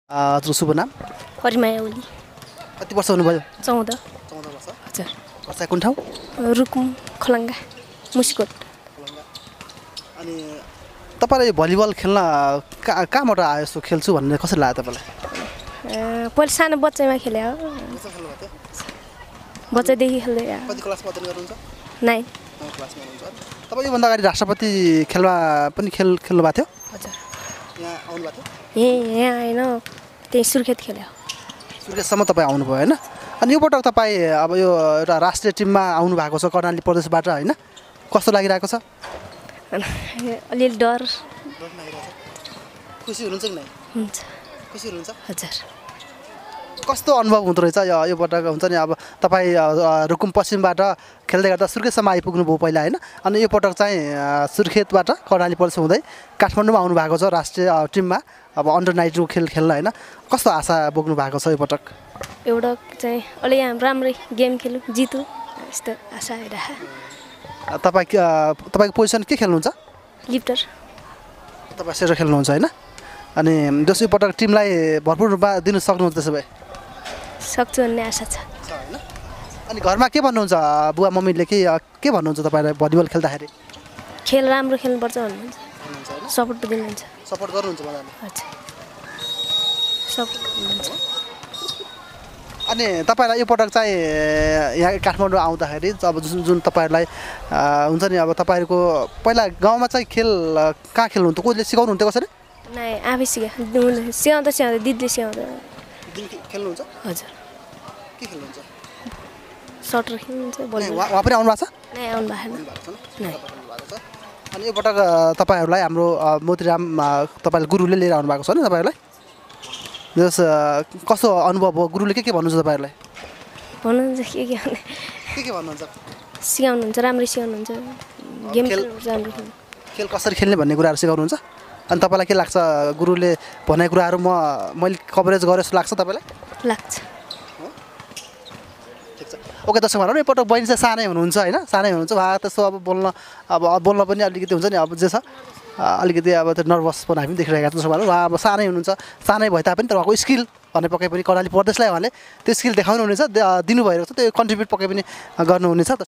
हजुर शुभ नाम हरिमाया ओली कति वर्ष हुनुभयो 14 14 वर्ष हजुर वर्ष कुन ठाउँ रुकुम खलङ्गा मुसिकोट अनि तपाईले भलिबल खेल्न कहाँबाट आयो यस्तो खेल्छु भन्ने कसरी लाग्यो तपाईलाई पहिले सानो बच्चामा खेले हो बच्चादेखि खेल्दै कति क्लासमा अध्ययन गर्नुहुन्छ 9 क्लासमा हुनुहुन्छ तपाईँ योभन्दा अगाडि राष्ट्रपति खेलमा पनि खेल्नु भएको थियो हजुर यहाँ आउनु भएको थियो यहाँ होइन त्यही सुर्खेत खेले हो सुर्खेतसम्म तपाईँ आउनुभयो होइन अनि यो पटक तपाईँ अब यो एउटा राष्ट्रिय टिममा आउनु भएको छ कर्णाली प्रदेशबाट होइन कस्तो लागिरहेको छ अलिअलि डर खुसी हुनुहुन्छ कि नै हुन्छ खुसी हुनुहुन्छ हजुर कस्तो अनुभव हुँदो रहेछ यो पटक हुन्छ नि अब तपाईँ रुकुम पश्चिमबाट खेल्दै गर्दा सुर्खेतसम्म आइपुग्नु भयो पहिला होइन अनि यो पटक चाहिँ सुर्खेतबाट कर्णाली प्रदेश हुँदै काठमाडौँमा आउनु भएको छ राष्ट्रिय टिममा अब अन्डर 19 खेल्न होइन कस्तो आशा बोक्नु भएको छ यो पटक एउटा चाहिँ अलि राम्रै गेम खेलौँ जितौँ यस्तो आशा आइरहेको तपाईँको पोजिसन के खेल्नुहुन्छ लिफ्टर तपाईँ सेटर खेल्नुहुन्छ होइन अनि दोस्रो पटक टिमलाई भरपुर रूपमा दिनु सक्नुहुन्छ त्यसो भए सक्छु भन्ने आशा छ होइन अनि घरमा के भन्नुहुन्छ बुवा मम्मीले के भन्नुहुन्छ तपाईँलाई भलिबल खेल्दाखेरि खेल राम्रो खेल्नुपर्छ भन्नुहुन्छ होइन सपोर्ट दिनुहुन्छ सपोर्ट गर्नुहुन्छ मलाई हजुर सपोर्ट गर्नुहुन्छ अनि तपाईँलाई यो पटक चाहिँ यहाँ काठमाडौँ आउँदाखेरि अब जुन तपाईँहरूलाई हुन्छ नि अब तपाईँहरूको पहिला गाउँमा चाहिँ खेल कहाँ खेल्नुहुन्थ्यो कसले सिकाउनुहुन्थ्यो कसरी नै आफै सिकाउँदा दिदीले सिकाउँदा खेल्नुहुन्छ हजुर के खेल्नुहुन्छ सटर खेल्नुहुन्छ उहाँ पनि आउनु भएको छ नै आउनु भएको छैन अनि यो पटक तपाईँहरूलाई हाम्रो मोतीराम तपाईँले गुरुले लिएर आउनु भएको छ नि तपाईँहरूलाई जस कस्तो अनुभव भयो गुरुले के भन्नुहुन्छ तपाईँहरूलाई भन्नुहुन्छ के भन्नुहुन्छ सिकाउनुहुन्छ राम्रै सिकाउनुहुन्छ गेम खेल्नुहुन्छ राम्रो खेल्नु खेल कसरी खेल्ने भन्ने कुराहरू सिकाउनुहुन्छ अनि तपाईँलाई के लाग्छ गुरुले भनेको कुराहरू मैले कभरेज गरेँ जस्तो लाग्छ तपाईँलाई लाग्छ ठिक छ ओके दर्शक भनौँ न एकपटक बहिनी चाहिँ सानै हुनुहुन्छ होइन सानै हुनुहुन्छ उहाँ त्यस्तो अब बोल्न पनि अलिकति हुन्छ नि अब जे छ अलिकति अब त्यो नर्भसपना हामी देखिरहेका छौँ उहाँ अब सानै हुनुहुन्छ सानै भए तापनि तर उहाँको स्किल भने पक्कै पनि कर्णाली प्रदेशलाई उहाँले त्यो स्किल देखाउनुहुनेछ दिनुभएको छ त्यो कन्ट्रिब्युट पक्कै पनि गर्नुहुनेछ